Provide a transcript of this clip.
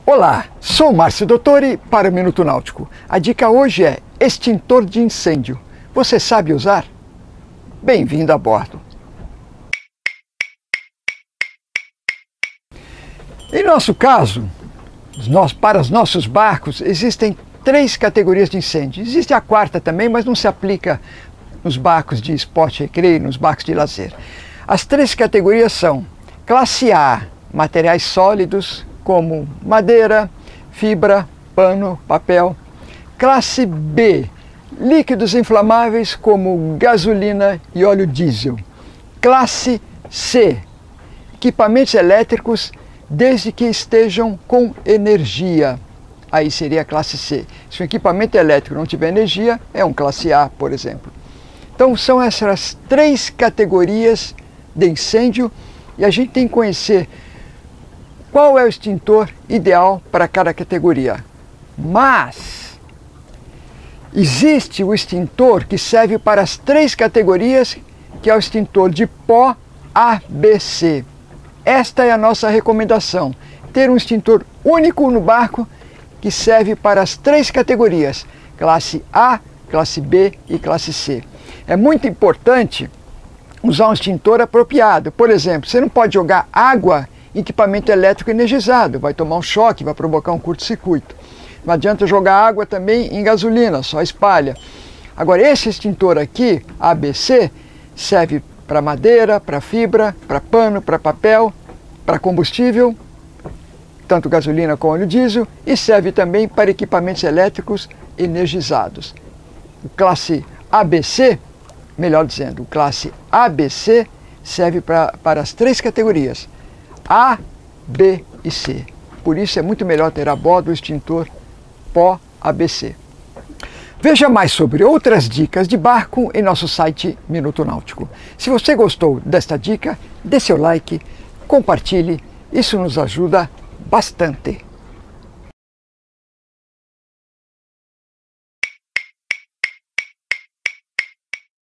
Olá, sou Márcio Dottori para o Minuto Náutico. A dica hoje é extintor de incêndio. Você sabe usar? Bem-vindo a bordo. Em nosso caso, para os nossos barcos, existem 3 categorias de incêndio. Existe a 4ª também, mas não se aplica nos barcos de esporte e recreio, nos barcos de lazer. As 3 categorias são classe A, materiais sólidos, como madeira, fibra, pano, papel. Classe B, líquidos inflamáveis como gasolina e óleo diesel. Classe C, equipamentos elétricos desde que estejam com energia. Aí seria a classe C. Se o equipamento elétrico não tiver energia, é um classe A, por exemplo. Então são essas 3 categorias de incêndio e a gente tem que conhecer qual é o extintor ideal para cada categoria. Mas existe o extintor que serve para as 3 categorias, que é o extintor de pó ABC. Esta é a nossa recomendação, ter um extintor único no barco que serve para as 3 categorias, classe A, classe B e classe C. É muito importante usar um extintor apropriado. Por exemplo, você não pode jogar água em equipamento elétrico energizado, vai tomar um choque, vai provocar um curto-circuito. Não adianta jogar água também em gasolina, só espalha. Agora, esse extintor aqui, ABC, serve para madeira, para fibra, para pano, para papel, para combustível, tanto gasolina como óleo diesel, e serve também para equipamentos elétricos energizados. O classe ABC, melhor dizendo, o classe ABC serve para as 3 categorias, A, B e C. Por isso é muito melhor ter a bordo o extintor pó ABC. Veja mais sobre outras dicas de barco em nosso site Minuto Náutico. Se você gostou desta dica, dê seu like, compartilhe, isso nos ajuda bastante.